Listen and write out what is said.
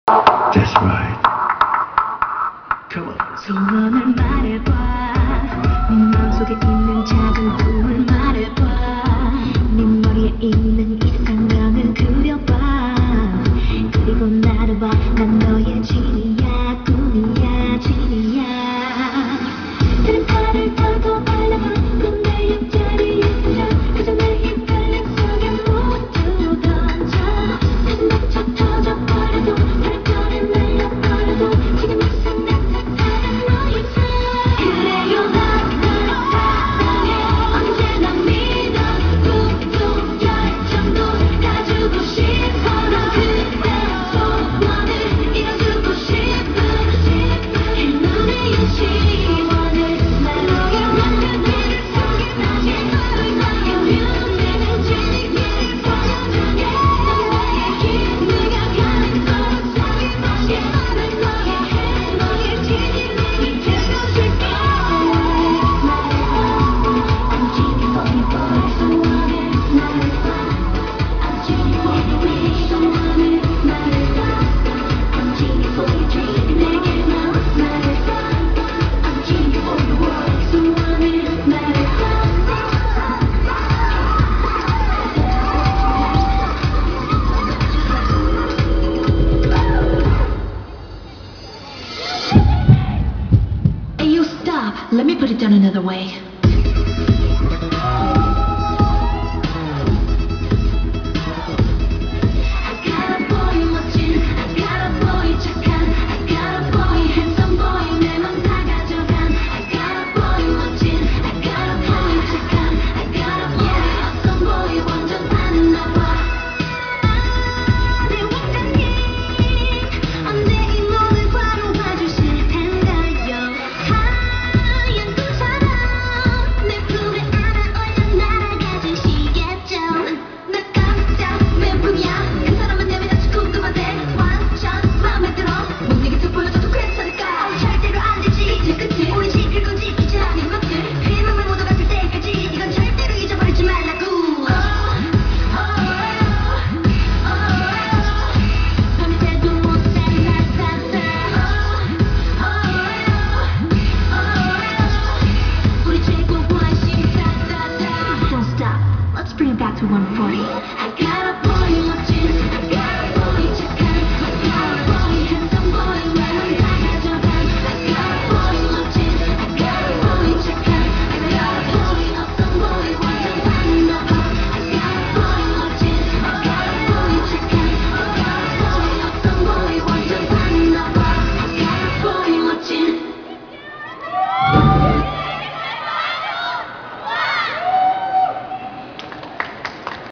That's right. Come on. 소원을 말해봐. 네 마음속에 있는 작은 꿈을 말해봐. 네 머리에 있는 이상형을 그려봐. 그리고 나를 봐. 난 너의 진이야. 꿈이야. 진이야. 다른 팔을 펴고 발라봐. 넌내 옆자리에 앉아. 그저 내 헷갈림 속에 모두 던져. 가슴 벅차 터져버려도 다른 별에 날려버려도 지금 이 순간 그래요 나를 사랑해 언제나 믿어 꿈도 결정도 가지고 싶어 난 그대의 소원을 이뤄주고 싶은 행운의 시원을 너의 완전 길을 속에 다시 너를 나의 뮤직을 지니기를 보여줄게 넌 나의 힘 네가 가는 곳 살기 너는 너의 해 너의 진이 되어줄게 I'm genie for you boy 소원을 말해봐 I'm genie for you wish 소원을 말해봐 I'm genie for your dream 내게 넌 말해봐 I'm genie for your world 소원을 말해봐 Hey, you stop. Let me put it down another way.